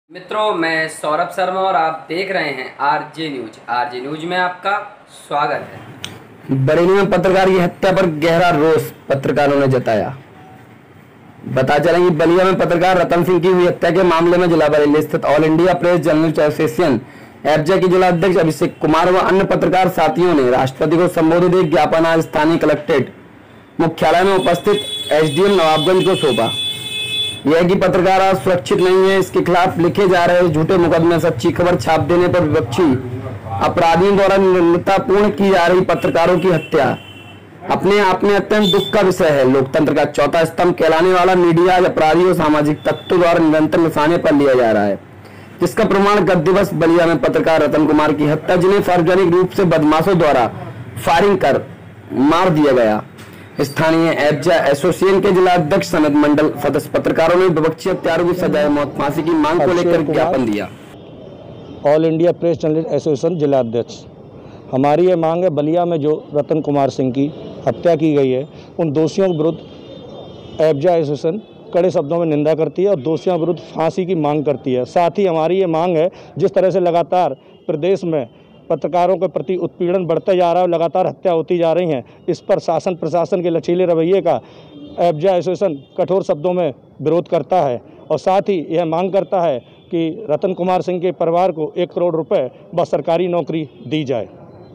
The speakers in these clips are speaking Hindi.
मित्रों, मैं सौरभ शर्मा और आप देख रहे हैं आरजे न्यूज। आरजे न्यूज में आपका स्वागत है। बरेली में पत्रकार की हत्या पर गहरा रोष पत्रकारों ने जताया। बता चलें कि बलिया में पत्रकार रतन सिंह की हुई हत्या के मामले में जिला बरेली स्थित all India press journalist association FJ के जिला अध्यक्ष अभिषेक कुमार व अन्य पत्रकार साथियों ने राष्ट्रपति को संबोधित एक ज्ञापन आज स्थानीय कलेक्ट्रेट मुख्यालय में उपस्थित एसडीएम नवाबगंज को सौंपा। यह कि पत्रकार आज सुरक्षित नहीं है, इसके खिलाफ लिखे जा रहे झूठे मुकदमे सच्ची खबर छाप देने पर विपक्षी अपराधियों द्वारा निर्लजतापूर्ण की जा रही पत्रकारों की हत्या अपने आप में अत्यंत दुख का विषय है। लोकतंत्र का चौथा स्तंभ कहलाने वाला मीडिया आज अपराधियों सामाजिक तत्वों द्वारा निरंतर निशाने पर लिया जा रहा है, जिसका प्रमाण गत दिवस बलिया में पत्रकार रतन कुमार की हत्या, जिन्हें सार्वजनिक रूप से बदमाशों द्वारा फायरिंग कर मार दिया गया। स्थानीय एफजे एसोसिएशन के जिला अध्यक्ष समेत मंडल सदस्य पत्रकारों ने विपक्षी हत्यारों की सजाए मौत फांसी की मांग को लेकर ज्ञापन दिया। All India press journalist association जिला अध्यक्ष, हमारी ये मांग है, बलिया में जो रतन कुमार सिंह की हत्या की गई है, उन दोषियों के विरुद्ध एफजे एसोसिएशन कड़े शब्दों में निंदा करती है और दोषियों के विरुद्ध फांसी की मांग करती है। साथ ही हमारी ये मांग है, जिस तरह से लगातार प्रदेश में पत्रकारों के प्रति उत्पीड़न बढ़ते जा रहा है, लगातार हत्या होती जा रही हैं, इस पर शासन प्रशासन के लचीले रवैये का एफजे एसोसिएशन कठोर शब्दों में विरोध करता है और साथ ही यह मांग करता है कि रतन कुमार सिंह के परिवार को 1 करोड़ रुपए व सरकारी नौकरी दी जाए।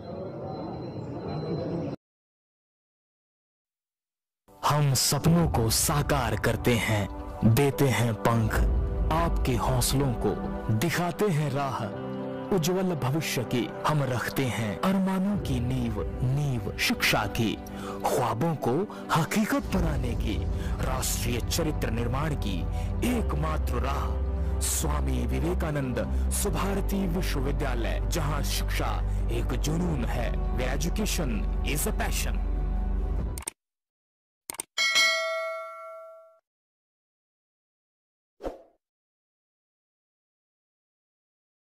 हम सपनों को साकार करते हैं, देते हैं पंख, आपके हौसलों को दिखाते हैं राह, उज्जवल भविष्य की हम रखते हैं अरमानों की नींव शिक्षा की, ख्वाबों को हकीकत बनाने की, राष्ट्रीय चरित्र निर्माण की एकमात्र राह, स्वामी विवेकानंद सुभारती विश्वविद्यालय, जहां शिक्षा एक जुनून है, एजुकेशन इज अ पैशन।